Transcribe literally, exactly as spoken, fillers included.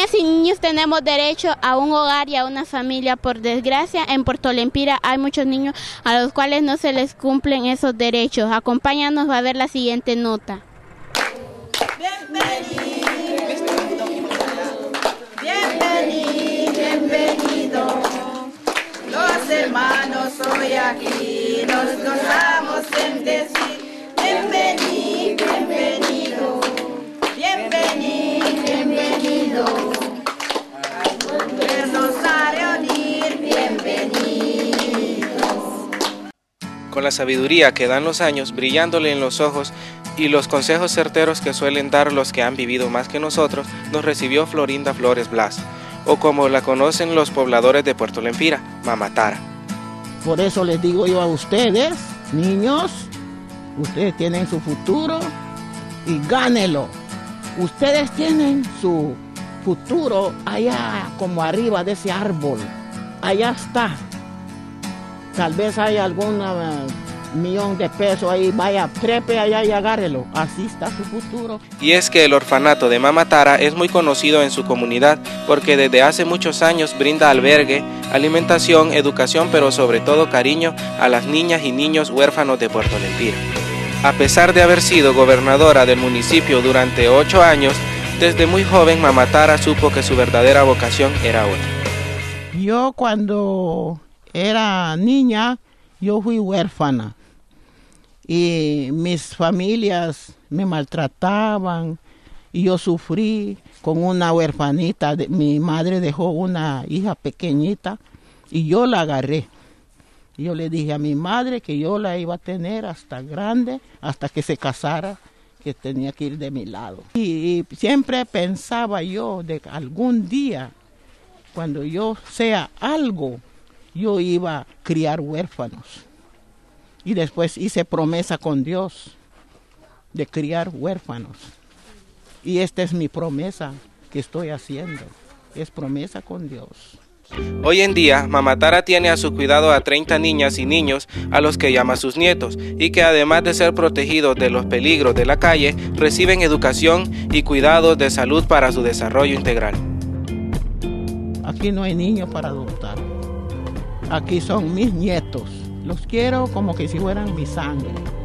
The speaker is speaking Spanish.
niñas y niños tenemos derecho a un hogar y a una familia. Por desgracia, en Puerto Lempira hay muchos niños a los cuales no se les cumplen esos derechos. Acompáñanos a ver la siguiente nota. Bienvenido, bienvenido, bienvenido. Los hermanos hoy aquí nos gozamos en decir bienvenido, bienvenido, bienvenido, bienvenido. Al volvernos a reunir, bienvenidos. Con la sabiduría que dan los años brillándole en los ojos y los consejos certeros que suelen dar los que han vivido más que nosotros, nos recibió Florinda Flores Blas, o como la conocen los pobladores de Puerto Lempira, Mamá Tara. Por eso les digo yo a ustedes, niños, ustedes tienen su futuro y gánelo. Ustedes tienen su futuro allá como arriba de ese árbol, allá está. Tal vez hay algún uh, millón de pesos ahí, vaya, trepe allá y agárrelo, así está su futuro. Y es que el orfanato de Mamá Tara es muy conocido en su comunidad porque desde hace muchos años brinda albergue, alimentación, educación, pero sobre todo cariño a las niñas y niños huérfanos de Puerto Lempira. A pesar de haber sido gobernadora del municipio durante ocho años, desde muy joven Mamá Tara supo que su verdadera vocación era otra. Yo cuando era niña, yo fui huérfana y mis familias me maltrataban y yo sufrí con una huérfanita. Mi madre dejó una hija pequeñita y yo la agarré. Yo le dije a mi madre que yo la iba a tener hasta grande, hasta que se casara, que tenía que ir de mi lado. Y, y siempre pensaba yo de que algún día, cuando yo sea algo, yo iba a criar huérfanos. Y después hice promesa con Dios de criar huérfanos. Y esta es mi promesa que estoy haciendo. Es promesa con Dios. Hoy en día, Mamá Tara tiene a su cuidado a treinta niñas y niños a los que llama sus nietos y que además de ser protegidos de los peligros de la calle, reciben educación y cuidados de salud para su desarrollo integral. Aquí no hay niños para adoptar. Aquí son mis nietos. Los quiero como que si fueran mi sangre.